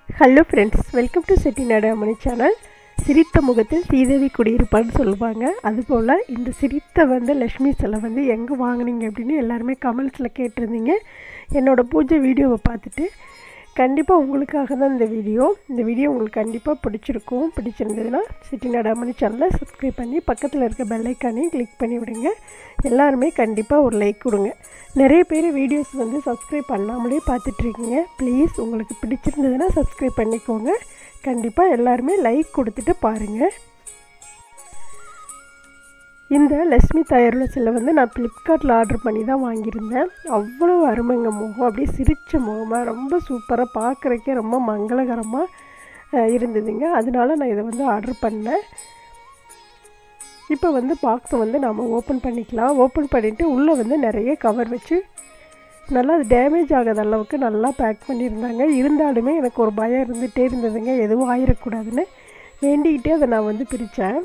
Hello friends, welcome to Chettinad Ammani channel. சிரித்த முகத்தில் ஸ்ரீதேவி குடியிருப்பான்னு சொல்லுவாங்க. அதுபோல் இந்த சிரித்த லக்ஷ்மி சிலை எங்கே வாங்கினீங்க அப்படின்னு எல்லாருமே கமெண்ட்ஸில் கேட்டிருந்தீங்க. என்னோடய பூஜை வீடியோவை பார்த்துட்டு கண்டிப்பாக உங்களுக்காக தான் இந்த வீடியோ உங்களுக்கு கண்டிப்பாக பிடிச்சிருக்கும். பிடிச்சிருந்ததுன்னா செட்டிநாடு அம்மணி சேனலை சப்ஸ்கிரைப் பண்ணி பக்கத்தில் இருக்க பெல் ஐக்கானையும் கிளிக் பண்ணி விடுங்க. எல்லாருமே கண்டிப்பாக ஒரு லைக் கொடுங்க. நிறைய பேர் வீடியோஸ் சப்ஸ்கிரைப் பண்ணாமலே பார்த்துட்ருக்கீங்க. ப்ளீஸ் உங்களுக்கு பிடிச்சிருந்ததுன்னா சப்ஸ்கிரைப் பண்ணிக்கோங்க. கண்டிப்பாக எல்லாருமே லைக் கொடுத்துட்டு பாருங்கள். இந்த லக்ஷ்மி தாயாரோட சிலை நான் ஃப்ளிப்கார்ட்டில் ஆர்டர் பண்ணி தான் வாங்கியிருந்தேன். அவ்வளோ அருமைங்க முகம், அப்படியே சிரித்த முகமாக ரொம்ப சூப்பராக பார்க்குறக்கே ரொம்ப மங்களகரமாக இருந்ததுங்க. அதனால நான் இதை ஆர்டர் பண்ணேன். இப்போ பாக்ஸை நாம் ஓப்பன் பண்ணிக்கலாம். ஓப்பன் பண்ணிவிட்டு உள்ளே நிறைய கவர் வச்சு நல்லா அது டேமேஜ் ஆகாத அளவுக்கு நல்லா பேக் பண்ணியிருந்தாங்க. இருந்தாலுமே எனக்கு ஒரு பயம் இருந்துகிட்டே இருந்ததுங்க, எதுவும் ஆயிடக்கூடாதுன்னு வேண்டிக்கிட்டே அதை நான் பிரித்தேன்.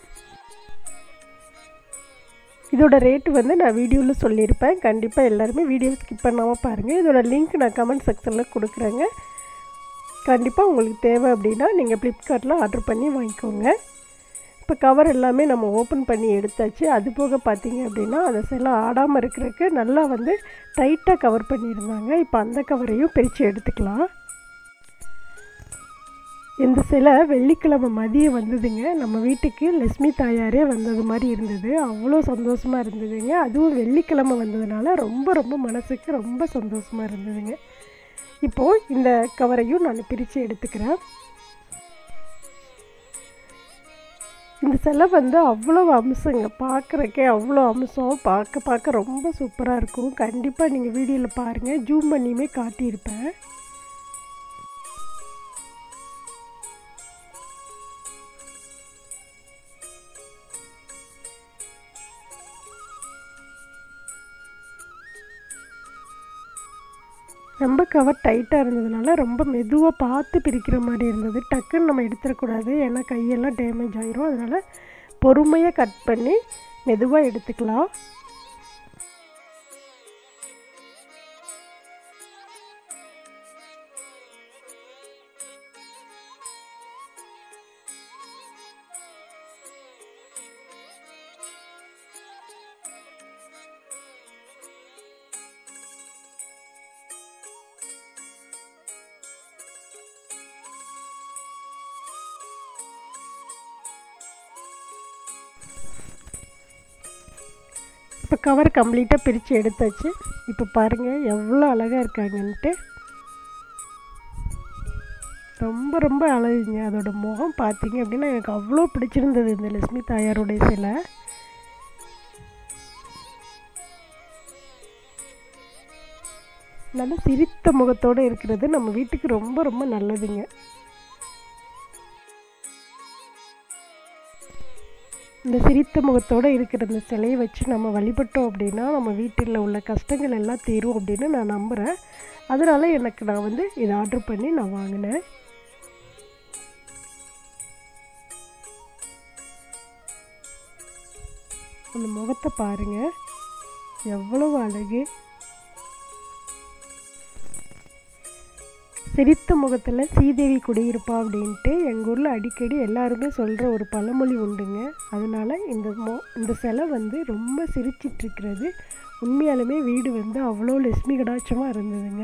இதோட ரேட்டு நான் வீடியோவில் சொல்லியிருப்பேன். கண்டிப்பாக எல்லாருமே வீடியோ ஸ்கிப் பண்ணாமல் பாருங்கள். இதோட லிங்க் நான் கமெண்ட் செக்ஷனில் கொடுக்குறேங்க. கண்டிப்பாக உங்களுக்கு தேவை அப்படின்னா நீங்கள் ஃப்ளிப்கார்ட்டில் ஆர்டர் பண்ணி வாங்கிக்கோங்க. இப்போ கவர் எல்லாமே நம்ம ஓப்பன் பண்ணி எடுத்தாச்சு. அது போக பார்த்திங்க அப்படின்னா அந்த சிலை ஆடாமல் இருக்கிறதுக்கு நல்லா டைட்டாக கவர் பண்ணியிருந்தாங்க. இப்போ அந்த கவரையும் பிரித்து எடுத்துக்கலாம். இந்த சிலை வெள்ளிக்கிழமை மதியம் வந்ததுங்க. நம்ம வீட்டுக்கு லக்ஷ்மி தாயாரே வந்தது மாதிரி இருந்தது. அவ்வளோ சந்தோஷமாக இருந்ததுங்க. அதுவும் வெள்ளிக்கிழமை வந்ததுனால ரொம்ப ரொம்ப மனசுக்கு ரொம்ப சந்தோஷமாக இருந்ததுங்க. இப்போது இந்த கவரையும் நான் பிரித்து எடுத்துக்கிறேன். இந்த சிலை அவ்வளோ அம்சங்க, பார்க்குறக்கே அவ்வளோ அம்சம், பார்க்க ரொம்ப சூப்பராக இருக்கும். கண்டிப்பாக நீங்கள் வீடியோவில் பாருங்கள், ஜூம் பண்ணியுமே காட்டியிருப்பேன். ரொம்ப கவர் டைட்டாக இருந்ததுனால ரொம்ப மெதுவாக பார்த்து பிரிக்கிற மாதிரி இருந்தது. டக்குன்னு நம்ம எடுத்துடக்கூடாது, ஏன்னா கையெல்லாம் டேமேஜ் ஆகிரும். அதனால் பொறுமையாக கட் பண்ணி மெதுவாக எடுத்துக்கலாம். இப்போ கவர் கம்ப்ளீட்டாக பிரித்து எடுத்தாச்சு. இப்போ பாருங்கள் எவ்வளோ அழகாக இருக்காங்கன்ட்டு. ரொம்ப ரொம்ப அழகுங்க. அதோட முகம் பார்த்திங்க அப்படின்னா எனக்கு அவ்வளோ பிடிச்சிருந்தது இந்த லக்ஷ்மி தாயாருடைய சிலை. நல்ல சிரித்த முகத்தோடு இருக்கிறது நம்ம வீட்டுக்கு ரொம்ப ரொம்ப நல்லதுங்க. இந்த சிரித்த முகத்தோடு இருக்கிற இந்த சிலையை வச்சு நம்ம வழிபட்டோம் அப்படின்னா நம்ம வீட்டில் உள்ள கஷ்டங்கள் எல்லாம் தீரும் அப்படின்னு நான் நம்புகிறேன். அதனால் எனக்கு நான் இதை ஆர்டர் பண்ணி நான் வாங்கினேன். அந்த முகத்தை பாருங்கள், எவ்வளவு அழகு. சிரித்த முகத்தில் ஸ்ரீதேவி குடியிருப்பா அப்படின்ட்டு எங்கள் ஊரில் அடிக்கடி எல்லாருமே சொல்கிற ஒரு பழமொழி உண்டுங்க. அதனால் இந்த சிலை ரொம்ப சிரிச்சிட்ருக்கிறது. உண்மையாலுமே வீடு அவ்வளோ லட்சுமி கடாட்சமாக இருந்ததுங்க.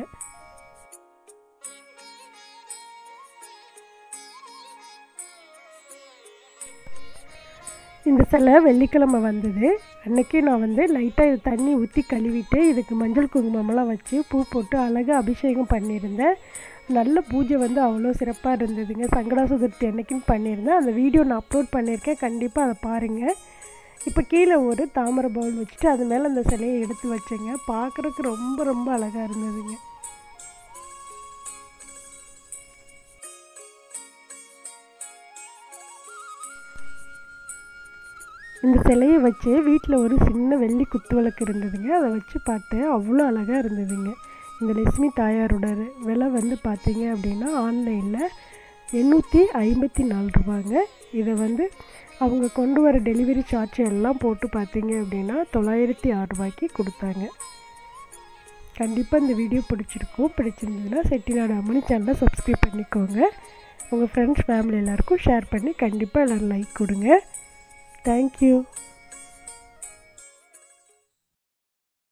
இந்த சிலை வெள்ளிக்கிழமை வந்தது. அன்றைக்கி நான் லைட்டாக இது தண்ணி ஊற்றி கழுவிட்டு இதுக்கு மஞ்சள் குங்குமம்லாம் வச்சு பூ போட்டு அழகாக அபிஷேகம் பண்ணியிருந்தேன். நல்ல பூஜை அவ்வளோ சிறப்பாக இருந்ததுங்க. சங்கடா சதுர்த்தி அன்னைக்குன்னு பண்ணியிருந்தேன். அந்த வீடியோ நான் அப்லோட் பண்ணியிருக்கேன், கண்டிப்பாக அதை பாருங்கள். இப்போ கீழே ஒரு தாமரை பவுல் வச்சுட்டு அது மேலே அந்த சிலையை எடுத்து வச்சேங்க. பார்க்குறதுக்கு ரொம்ப ரொம்ப அழகாக இருந்ததுங்க. இந்த சிலையை வச்சு வீட்டில் ஒரு சின்ன வெள்ளி குத்து விளக்கு இருந்ததுங்க. அதை வச்சு பார்த்தேன், அவ்வளோ அழகாக இருந்ததுங்க. இந்த லக்ஷ்மி தாயாரோட விலை பார்த்திங்க அப்படின்னா ஆன்லைனில் 854 ரூபாங்க. இதை அவங்க கொண்டு வர டெலிவரி சார்ஜ் எல்லாம் போட்டு பார்த்திங்க அப்படின்னா 906 ரூபாய்க்கு கொடுத்தாங்க. கண்டிப்பாக இந்த வீடியோ பிடிச்சிருந்ததுன்னா செட்டிநாடு அம்மணி சேனலை சப்ஸ்கிரைப் பண்ணிக்கோங்க. உங்கள் ஃப்ரெண்ட்ஸ் ஃபேமிலி எல்லாருக்கும் ஷேர் பண்ணி கண்டிப்பாக எல்லோரும் லைக் கொடுங்க. தேங்க்யூ.